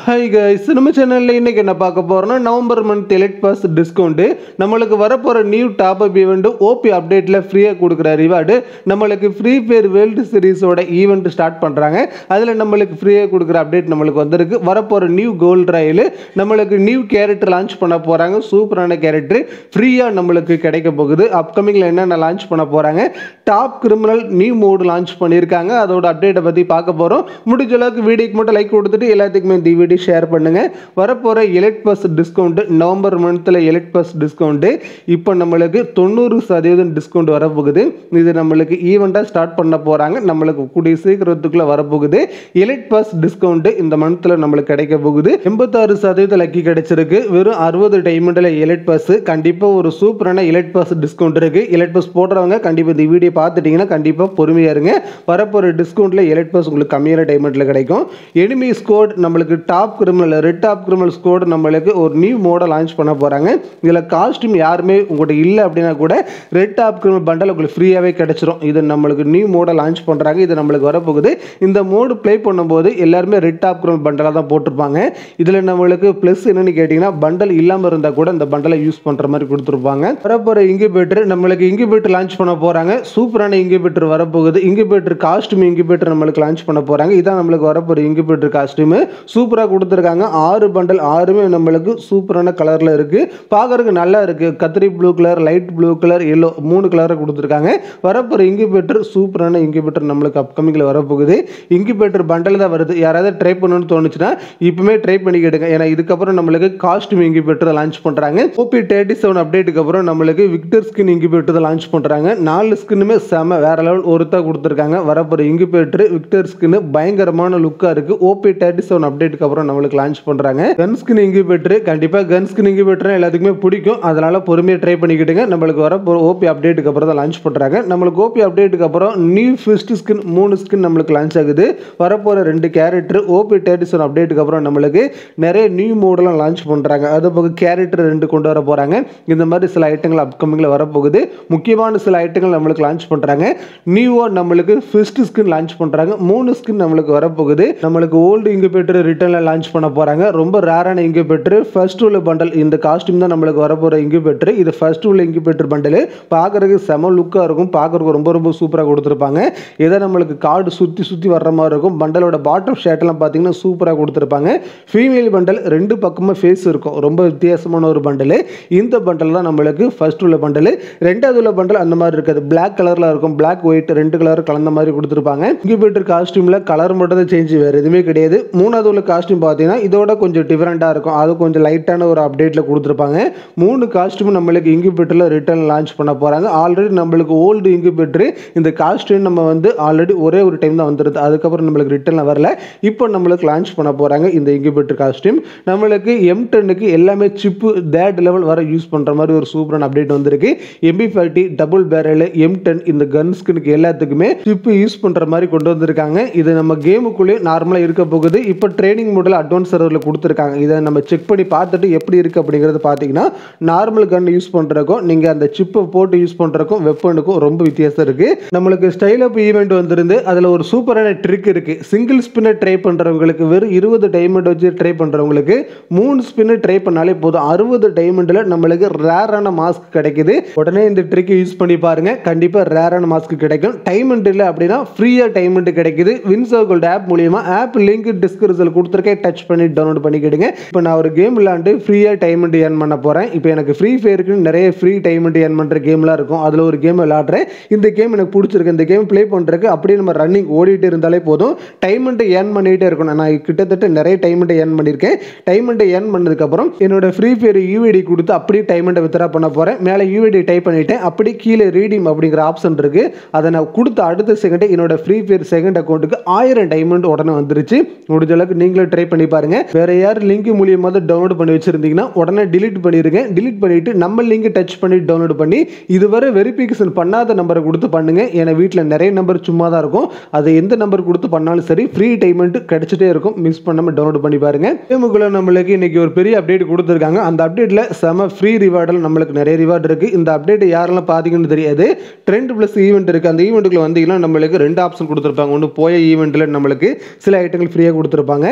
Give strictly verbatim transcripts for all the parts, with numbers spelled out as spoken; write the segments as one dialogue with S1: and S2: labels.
S1: Hi guys, நம்ம சேனல்ல இன்னைக்கு என்ன பார்க்க போறோம்னா November month elite pass discount நமக்கு வரப்போற new top up event OB அப்டேட்ல ஃப்ரீயா கொடுக்குற ரிவார்டு நமக்கு ஃப்ரீ ஃபயர் வேர்ல்ட் சீரிஸோட ஈவென்ட் ஸ்டார்ட் பண்றாங்க. அதுல நமக்கு ஃப்ரீயா கொடுக்குற அப்டேட் நமக்கு வந்திருக்கு. வரப்போற நியூ கோல்ட் ராயல் நமக்கு நியூ கேரக்டர் லான்ச் பண்ண போறாங்க. சூப்பரான கேரக்டர் ஃப்ரீயா நமக்கு கிடைக்க போகுது. அப்கமிங்ல என்னென்ன லான்ச் பண்ண போறாங்க, top criminal new mode launch பண்ணிருக்காங்க. அதோட அப்டேட்டை பத்தி பார்க்க போறோம். முடிஞ்ச அளவுக்கு வீடியோக்கு மட்டும் லைக் கொடுத்துட்டு எல்லாத்துக்குமே இந்த வீடியோ ஷேர் பண்ணுங்க. வரப்போற எலைட் பாஸ் டிஸ்கவுண்ட் நவம்பர் மந்த்ல எலைட் பாஸ் டிஸ்கவுண்ட் இப்போ நமக்கு தொண்ணூறு சதவீதம் டிஸ்கவுண்ட் வரப்போகுது. இது நம்மளுக்கு ஈவெண்டா ஸ்டார்ட் பண்ண போறாங்க. நம்மளுக்கு கூடிய சீக்கிரத்துக்குள்ள வரப்போகுது. எலைட் பாஸ் டிஸ்கவுண்ட் இந்த மந்த்ல நம்மளுக்கு கிடைக்க போகுது. எண்பத்தாறு சதவீதம் லக்கி கிடைச்சிருக்கு. வெறும் அறுபது டைமண்ட்ல எலைட் பாஸ். கண்டிப்பா ஒரு சூப்பரான எலைட் பாஸ் டிஸ்கவுண்ட் இருக்கு. எலைட் பாஸ் போடுறவங்க கண்டிப்பா இந்த வீடியோ பார்த்துட்டீங்கன்னா கண்டிப்பா பொறுமையா இருங்க. வரப்போற டிஸ்கவுண்ட்ல எலைட் பாஸ் உங்களுக்கு கம்மியான டைமண்ட்ல கிடைக்கும். எனிமி ஸ்குவாட் நம்மளுக்கு top criminal red top criminal squad நம்மளுக்கு ஒரு நியூ மோட லான்ச் பண்ண போறாங்க. இதுல காஸ்டியூம் யாருமே உங்கள்கிட்ட இல்லை அப்படின்னா கூட ரெட் டாப் கிரிமினல் பண்டல் உங்களுக்கு ஃப்ரீயாவே கிடைச்சிரும். இது நம்மளுக்கு நியூ மோட லான்ச் பண்றாங்க. இது நம்மளுக்கு வரப்போகுது. இந்த மோடு ப்ளே பண்ணும்போது எல்லாருமே ரெட் டாப் கிரிமினல் பண்டலா தான் போட்டிருப்பாங்க. இதுல நம்மளுக்கு பிளஸ் என்னன்னு கேட்டீங்கன்னா பண்டல் இல்லாம இருந்தா கூட இந்த பண்டலை யூஸ் பண்ற மாதிரி கொடுத்துருப்பாங்க. வரப்போற இன்குபேட்டர் நம்மளுக்கு இன்குபேட்டர் லான்ச் பண்ண போறாங்க. சூப்பரான இன்குபேட்டர் வரப்போகுது. இன்குபேட்டர் காஸ்டியூம் இன்குபேட்டர் நம்மளுக்கு லான்ச் பண்ண போறாங்க. இதான் நம்மளுக்கு வரப்போற இன்குபேட்டர் காஸ்டியூம் சூப்பரா கொடுத்துருக்காங்க. ஆறு பண்டல் ஆறுமே நம்மளுக்கு சூப்பரான கலர்ல இருக்கு. பார்க்கறதுக்கு நல்லா இருக்கு. கத்திரி blue colour, light blue colour, yellow மூணு கலரை கொடுத்துருக்காங்க. வரப்போற இன்குபேட்டர் சூப்பரான இன்குபேட்டர் நம்மளுக்கு அப்கமிங்ல வரப்போகுது. இன்குபேட்டர் பண்டல் தான் வருது. யாராவது ட்ரை பண்ணணும்னு தோணுச்சுன்னா இப்பவுமே ட்ரை பண்ணிக்கிடுங்க. ஏன்னா இதுக்கப்புறம் நம்மளுக்கு காஸ்டியூம் இன்குபேட்டர் லான்ச் பண்றாங்க. ஓபி தேர்ட்டி செவன் அப்டேட்டுக்கு அப்புறம் நம்மளுக்கு விக்டர் ஸ்கின் இன்குபேட்டர் லான்ச் பண்றாங்க. நாலு ஸ்கின்னுமே செம வேற லெவல் ஒருத்தா கொடுத்துருக்காங்க. வரப்போற இன்குபேட்டர் விக்டர் ஸ்கின் பயங்கரமான லுக்கா இருக்கு. ஓபி தேர்ட்டி செவன் அப்டேட்டுக்கு அப்புறம் நம்மளுக்கு லான்ச் பண்றாங்க. கன் ஸ்கின் இன்குபேட்டர் கண்டிப்பா கன் ஸ்கின் இன்குபேட்டர் எல்லாத்துக்குமே பிடிக்கும். அதனால பொறுமையா ட்ரை பண்ணிக்கிட்டுங்க. நம்மளுக்கு வர ஓபி அப்டேட்டுக்கு அப்புறம் தான் லான்ச் பண்றாங்க. நம்மளுக்கு ஓபி அப்டேட்டுக்கு அப்புறம் நியூ ஃபர்ஸ்ட் ஸ்கின் மூணு ஸ்கின் நம்மளுக்கு லான்ச் ஆகுது. வரப்போற ரெண்டு கேரக்டர் ஓபி தேர்ட்டி செவன் அப்டேட்டுக்கு அப்புறம் நம்மளுக்கு நிறைய நியூ மோடெல்லாம் லான்ச் பண்றாங்க. அது போக கேரக்டர் ரெண்டு கொண்டு வர போறாங்க. இந்த மாதிரி சில ஐட்டங்கள் அப்கமிங்ல வரப்போகுது. முக்கியமான சில ஐட்டங்கள் நம்மளுக்கு லான்ச் பண்றாங்க. நியூவா நம்மளுக்கு ஃபர்ஸ்ட் ஸ்கின் லான்ச் பண்றாங்க. மூணு ஸ்கின் நம்மளுக்கு வரப்போகுது. நம்மளுக்கு ஓல்டு இன்குபேட்டர் ரிட்டர்ன்ல லான்ச் பண்ண போறாங்க. ரொம்ப ரேரான இன்குபேட்டர் ஃபர்ஸ்ட் உள்ள பண்டல். இந்த காஸ்டியூம் தான் நம்மளுக்கு வரப்போற இன்குபேட்டர். இது ஃபர்ஸ்ட் உள்ள இன்குபேட்டர் பண்டல். பார்க்கறதுக்கு செம லுக்கா இருக்கும். பார்க்கறதுக்கு ரொம்ப ரொம்ப சூப்பரா கொடுத்துருப்பாங்க. இதை நம்மளுக்கு கார்டு சுத்தி சுத்தி வர்ற மாதிரி இருக்கும். பண்டலோட பாட்டம் ஷர்ட் எல்லாம் பார்த்தீங்கன்னா சூப்பரா கொடுத்துருப்பாங்க. ஃபீமேல் பண்டல் ரெண்டு பக்கமும் ஃபேஸ் இருக்கும். ரொம்ப வித்தியாசமான ஒரு பண்டல். இந்த பண்டல் தான் நம்மளுக்கு ஃபர்ஸ்ட் உள்ள பண்டல். ரெண்டாவது உள்ள பண்டல் அந்த மாதிரி இருக்காது. பிளாக் கலர்ல இருக்கும். பிளாக் ஒயிட் ரெண்டு கலர் கலந்த மாதிரி கொடுத்துருப்பாங்க. இன்குபேட்டர் காஸ்டியூம்ல கலர் மட்டும் தான் சேஞ்ச், வேற எதுவுமே கிடையாது. மூணாவது உள்ள காஸ்டியூம் பார்த்தீங்கன்னா இதோட கொஞ்சம் டிஃபரெண்டா இருக்கும். அது கொஞ்சம் லைட்டான ஒரு அப்டேட்ல கொடுத்துருப்பாங்க. மூணு காஸ்டியூம் நம்மளுக்கு இன்குபேட்டர்ல ரிட்டர்ன் லான்ச் பண்ண போறாங்க. ஆல்ரெடி நம்மளுக்கு ஓல்டு இன்குபேட்டர் இந்த காஸ்டியூம் நம்ம வந்து ஆல்ரெடி ஒரே ஒரு டைம் தான் வந்துருது. அதுக்கப்புறம் நம்மளுக்கு ரிட்டர்ன்ல வரல. இப்போ நம்மளுக்கு லான்ச் பண்ண போறாங்க இந்த இன்குபேட்டர் காஸ்டியூம். நம்மளுக்கு எம் டென்னுக்கு எல்லாமே சிப்பு தேர்ட் லெவல் வர யூஸ் பண்ற மாதிரி ஒரு சூப்பரான அப்டேட் வந்திருக்கு. MP forty double barrel M ten இந்த கன் ஸ்கின்னுக்கு எல்லாத்துக்குமே சிப்பு யூஸ் பண்ற மாதிரி கொண்டு வந்திருக்காங்க. இது நம்ம கேமுக்குள்ளே நார்மலா இருக்க போகுது. இப்போ ட்ரைனிங் மோட்ல அட்வான்ஸ் சர்வர்ல கொடுத்துருக்காங்க. இதை நம்ம செக் பண்ணி பார்த்துட்டு எப்படி இருக்கு அப்படிங்கறது பாத்தீங்கன்னா நார்மல் கன் யூஸ் பண்றதுக்கும் நீங்க அந்த சிப்பை போட்டு யூஸ் பண்றதுக்கும் வெப்பனுக்கும் ரொம்ப வித்தியாசம் இருக்கு. நம்மளுக்கு ஸ்டைல் அப் ஈவென்ட் வந்திருந்து அதுல ஒரு சூப்பரான ட்ரிக் இருக்கு. சிங்கிள் ஸ்பின்னர் ட்ரை பண்றவங்களுக்கு வெறும் இருபது டைமண்ட் வச்சு ட்ரை பண்றவங்களுக்கு மூணு ஸ்பின்னர் ட்ரை பண்ணாலே போதும். அறுபது டைமண்ட்ல நம்மளுக்கு ரேரான மாஸ்க் கிடைக்குது. உடனே இந்த ட்ரிக் யூஸ் பண்ணி பாருங்க. கண்டிப்பா ரேரான மாஸ்க் கிடைக்கும். டைமண்ட் இல்லை அப்படின்னா ஃப்ரீயா டைமண்ட் கிடைக்குது. வின் சர்க்கிள் ஆப் மூலமா ஆப் லிங்க் டிஸ்கிரிப்ஷன்ல கொடுத்துருக்கேன். டச் பண்ணி டவுன்லோட் பண்ணிக்கிடுங்க. இப்போ நான் ஒரு கேம் விளையாண்டு ஃப்ரீயா டைமண்ட் ஏர்ன் பண்ண போறேன். இப்போ எனக்கு ஃப்ரீ ஃபயருக்கு நிறைய ஃப்ரீ டைமண்ட் ஏர்ன் பண்ற கேம்லாம் இருக்கும். அதுல ஒரு கேம் விளையாடுறேன். இந்த கேம் எனக்கு பிடிச்சிருக்கு. இந்த கேம் ப்ளே பண்றதுக்கு அப்படியே நம்ம ரன்னிங் ஓடிட்டு இருந்தாலே போதும். டைமண்ட் ஏர்ன் பண்ணிட்டே இருக்கணும். நான் கிட்டத்தட்ட நிறைய டைமண்ட் ஏர்ன் பண்ணியிருக்கேன். டைமண்ட் ஏர்ன் பண்ணதுக்கு அப்புறம் என்னோட ஃப்ரீ ஃபயர் யூஐடி கொடுத்து அப்படியே டைமண்ட் வித்ரா பண்ண போறேன். மேலே யூஐடி டைப் பண்ணிட்டேன். அப்படி கீழே ரீடீம் அப்படிங்கிற ஆப்ஷன் இருக்கு. அதை நான் கொடுத்த அடுத்த செகண்ட் என்னோட ஃப்ரீ ஃபயர் செகண்ட் அக்கௌண்ட்டுக்கு ஆயிரம் டைமண்ட் உடனே வந்துருச்சு. முடிஞ்ச அளவுக்கு நீங்களே ட்ரை பண்ணி பாருங்க. வேற யார் லிங்க் மூலியமா டவுன்லோட் பண்ணி வச்சிருந்தீங்கன்னா உடனே டிலீட் பண்ணிருங்க. டிலீட் பண்ணிட்டு நம்ம லிங்க் டச் பண்ணி டவுன்லோட் பண்ணி இதுவரை வெரிஃபிகேஷன் பண்ணாத நம்பரை கொடுத்து பண்ணுங்க. ஏன்னா வீட்டில் நிறைய நம்பர் சும்மா தான் இருக்கும். அது எந்த நம்பர் கொடுத்து பண்ணாலும் சரி ஃப்ரீ டைமண்ட் கிடைச்சிட்டே இருக்கும். மிஸ் பண்ணாம டவுன்லோட் பண்ணி பாருங்க. கேமுக்குள்ள நம்மளுக்கு இன்னைக்கு ஒரு பெரிய அப்டேட் கொடுத்துருக்காங்க. அந்த அப்டேட்ல செம ஃப்ரீ ரிவார்டில் நம்மளுக்கு நிறைய ரிவார்டு இருக்கு. இந்த அப்டேட் யாரெல்லாம் பாத்தீங்கன்னு தெரியாது. ட்ரெண்ட் பிளஸ் ஈவெண்ட் இருக்கு. அந்த ஈவெண்ட்டுக்குள்ள வந்தீங்கன்னா நம்மளுக்கு ரெண்டு ஆப்ஷன் கொடுத்துருப்பாங்க. ஒன்று போய ஈவெண்ட்ல நம்மளுக்கு சில ஐட்டங்கள் ஃப்ரீயா கொடுத்துருப்பாங்க.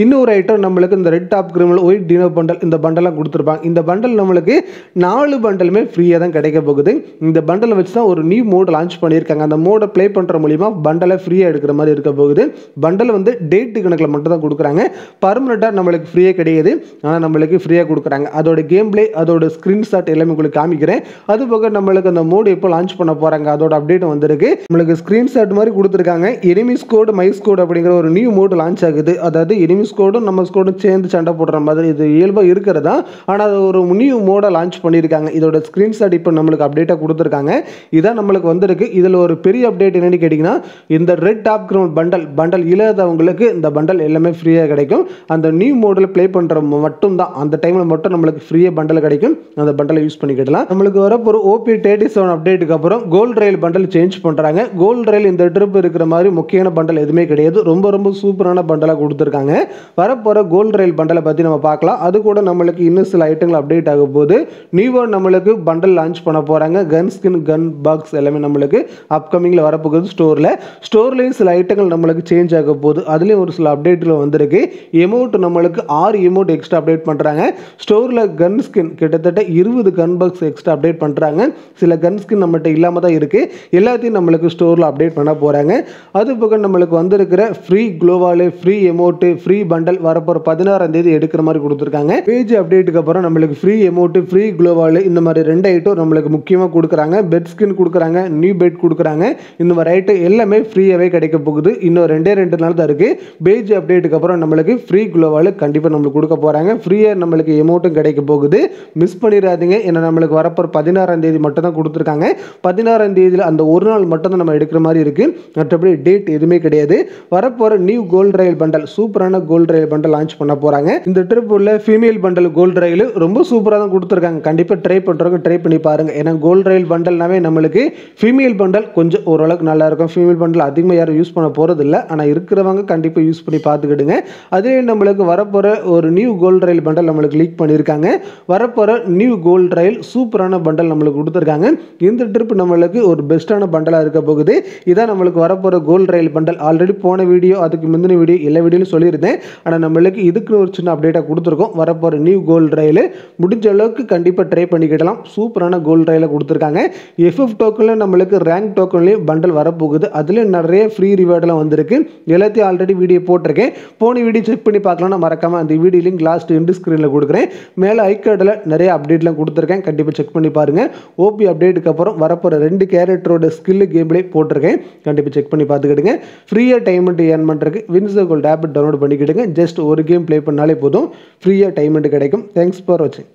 S1: இன்னொரு ஐட்டம் நம்மளுக்கு இந்த red top criminal white dino bundle இந்த பண்டலாம் கொடுத்துருப்பாங்க. இந்த பண்டல் நம்மளுக்கு நாலு பண்டலுமே ஃப்ரீயாக தான் கிடைக்க போகுது. இந்த பண்டலை வச்சு தான் ஒரு நியூ மோட் லான்ச் பண்ணியிருக்காங்க. அந்த மோடை ப்ளே பண்ணுற மூலிமா பண்டலை ஃப்ரீயாக எடுக்கிற மாதிரி இருக்க போகுது. பண்டல் வந்து டேட்டு கணக்கில் மட்டும் தான் கொடுக்குறாங்க. பர்மனெண்ட்டாக நம்மளுக்கு ஃப்ரீயாக கிடையாது, ஆனால் நம்மளுக்கு ஃப்ரீயாக கொடுக்குறாங்க. அதோட கேம் பிளே, அதோட ஸ்க்ரீன்ஷாட் எல்லாமே உங்களுக்கு காமிக்கிறேன். அது போக நம்மளுக்கு அந்த மோடு எப்போ லான்ச் பண்ண போகிறாங்க அதோட அப்டேட் வந்திருக்கு. நம்மளுக்கு ஸ்க்ரீன்ஷாட் மாதிரி கொடுத்துருக்காங்க. எனிமிஸ் கோடு மைஸ் கோடு அப்படிங்கிற ஒரு நியூ மோடு லான்ச் ஆகுது. அதாவது எனிமிஸ் கோடும் நம்ம கோடும் சேர்ந்து சண்டை போடுற மாதிரி இது இயல்பாக இருக்கிறதா, ஆனால் அது ஒரு நியூ மோடை லான்ச் பண்ணியிருக்காங்க. இதோட ஸ்க்ரீன்ஷாட் இப்போ நம்மளுக்கு அப்டேட்டாக கொடுத்துருக்காங்க. இதான் நம்மளுக்கு வந்திருக்கு. இதில் ஒரு பெரிய அப்டேட் என்னன்னு கேட்டிங்கன்னா, இந்த red top ground bundle bundle இல்லாதவங்களுக்கு இந்த பண்டல் எல்லாமே ஃப்ரீயாக கிடைக்கும். அந்த நியூ மோடில் ப்ளே பண்ணுற மட்டும் தான் அந்த டைமில் மட்டும் நம்மளுக்கு ஃப்ரீயாக பண்டல் கிடைக்கும். அந்த பண்டலை யூஸ் பண்ணிக்கிடலாம். நம்மளுக்கு வரப்போ ஓபி தேர்ட்டி செவன் அப்டேட்டுக்கு அப்புறம் கோல்ட் ரயில் பண்டல் சேஞ்ச் பண்ணுறாங்க. கோல்ட் ரயில் இந்த ட்ரிப் இருக்கிற மாதிரி முக்கியமான பண்டல் எதுவுமே கிடையாது. ரொம்ப ரொம்ப சூப்பரான பண்டலாக கொடுத்துருக்காங்க. வரப்போகிற கோல்ட் ரயில் பண்டலை பற்றி நம்ம பார்க்கலாம். அது கூட நம்மளுக்கு இன்னும் சில ஐட்டங்கள் அப்டேட் ஆக போது நியூவாக நம்மளுக்கு பண்டல் லான்ச் பண்ண போகிறாங்க. கன் ஸ்கின், கன் பாக்ஸ் எல்லாமே நம்மளுக்கு அப்கமிங்கில் வரப்போகுது. ஸ்டோரில் ஸ்டோர்லேயும் சில ஐட்டங்கள் நம்மளுக்கு சேஞ்ச் ஆக போகுது. அதுலேயும் ஒரு சில அப்டேட்டில் வந்திருக்கு. எமௌண்ட் நம்மளுக்கு ஆறு எமௌண்ட் எக்ஸ்ட்ரா அப்டேட் பண்ணுறாங்க. ஸ்டோரில் கன் ஸ்கின் கிட்டத்தட்ட இருபது கன் பாக்ஸ் எக்ஸ்ட்ரா அப்டேட் பண்ணுறாங்க. சில கன் ஸ்கின் நம்மகிட்ட இல்லாமல் தான் இருக்குது. எல்லாத்தையும் நம்மளுக்கு ஸ்டோரில் அப்டேட் பண்ண போகிறாங்க. அது போக நம்மளுக்கு வந்திருக்கிற free gloo wall, free emote, free bundle வரப்போகிற பதினாறாம் தேதி எடுக்கிற மாதிரி கொடுத்துருக்காங்க. பேஜ் அப்டேட்டுக்கு அப்புறம் நம்மளுக்கு ஃப்ரீ எமௌண்ட்டு, ஃப்ரீ குளோவாலு இந்த மாதிரி ரெண்டு ஐட்டம் நம்மளுக்கு முக்கியமாக கொடுக்குறாங்க. பெட் ஸ்கின் கொடுக்குறாங்க, நியூ பெட் கொடுக்குறாங்க. இந்த மாதிரி ஐட்டம் எல்லாமே ஃப்ரீயாகவே கிடைக்க போகுது. இன்னும் ரெண்டே ரெண்டு நாள் தான் இருக்குது. பேஜ் அப்டேட்டுக்கு அப்புறம் நம்மளுக்கு ஃப்ரீ குளோவாலு கண்டிப்பாக நம்மளுக்கு கொடுக்க போகிறாங்க. ஃப்ரீயாக நம்மளுக்கு எமௌண்ட்டும் கிடைக்க போகுது. மிஸ் பண்ணிடாதீங்க. ஏன்னா நம்மளுக்கு வரப்போகிற பதினாறாம் தேதி மட்டும் தான் கொடுத்துருக்காங்க. பதினாறாம் தேதியில் அந்த ஒரு நாள் மட்டும் தான் நம்ம எடுக்கிற மாதிரி இருக்குது. மற்றபடி டேட் எதுவுமே கிடையாது. வரப்போகிற நியூ கோல்ட் ரயில் பண்டல், சூப்பரான கோல்ட் ரயில் பண்டல் லான்ச் பண்ண போகிறாங்க. இந்த ட்ரிப் உள்ள ஃபீமேல் பண்டல் கோல்ட் ரயில் ரொம்ப சூப்பராக தான் கொடுத்துருக்காங்க. கண்டிப்பாக ட்ரை பண்ணுறவங்க ட்ரை பண்ணி பாருங்க. ஏன்னா கோல்ட் ரயில் பண்டல்னாவே நம்மளுக்கு ஃபீமேல் பண்டல் கொஞ்சம் ஓரளவுக்கு நல்லா இருக்கும். ஃபீமேல் பண்டல் அதிகமாக யாரும் யூஸ் பண்ண போகிறது இல்லை. ஆனால் இருக்கிறவங்க கண்டிப்பாக யூஸ் பண்ணி பார்த்துக்கிடுங்க. அதே நம்மளுக்கு வரப்போகிற ஒரு நியூ கோல்ட் ரயில் பண்டல் நம்மளுக்கு லீக் பண்ணியிருக்காங்க. வரப்போகிற நியூ கோல்ட் ரயில் சூப்பரான பண்டல் நம்மளுக்கு கொடுத்துருக்காங்க. இந்த ட்ரிப் நம்மளுக்கு ஒரு பெஸ்ட்டான பண்டலாக இருக்க போகுது. இதான் நம்மளுக்கு வரப்போகிற கோல்ட் ரயில் பண்டல். ஆல்ரெடி போன வீடியோ, அதுக்கு முந்தின வீடியோ, எல்லா வீடியோலையும் சொல்லியிருந்தேன். ஆனால் நம்மளுக்கு இதுக்கு ஒரு சின்ன அப்டேட்டாக கொடுத்துருக்கோம். வரப்போகிற நியூ கோல்ட் ரயில் முடிஞ்ச அளவுக்கு கண்டிப்பாக ட்ரை பண்ணிக்கிடலாம். சூப்பரான கோல்ட் ரயிலை கொடுத்துருக்காங்க. எஃப்எஃப் டோக்கனில் நம்மளுக்கு ரேங்க் டோக்கன்லேயும் பண்டல் வரப்போகுது. அதுலேயும் நிறைய ஃப்ரீ ரிவார்டெலாம் வந்திருக்கு. எல்லாத்தையும் ஆல்ரெடி வீடியோ போட்டிருக்கேன். போன வீடியோ செக் பண்ணி பார்க்கலாம்னா மறக்காமல் அந்த வீடியோ லிங்க் லாஸ்ட் எண்டு ஸ்க்ரீனில் கொடுக்குறேன். மேலே ஐகார்டில் நிறைய அப்டேட்லாம் கொடுத்துருக்கேன். கண்டிப்பாக செக் பண்ணி பாருங்கள். ஓபி அப்டேட்டுக்கு அப்புறம் வரப்போகிற ரெண்டு கேரக்டரோட ஸ்கில்லு கேம் பிளே போட்டிருக்கேன். கண்டிப்பாக செக் பண்ணி பார்த்துக்கிடுங்க. ஃப்ரீயாக டைமண்ட் ஏர்ன் பண்ணுறதுக்கு வின்சர் கோல்ட் ஆப் டவுன்லோட் பண்ணிக்கிடுங்க. ஜஸ்ட் ஒரு கேம் ப்ளே பண்ணாலே போதும், ஃப்ரீயாக டைமண்ட் கிடைக்கும். தேங்க்ஸ் ஃபார் வாட்சிங்.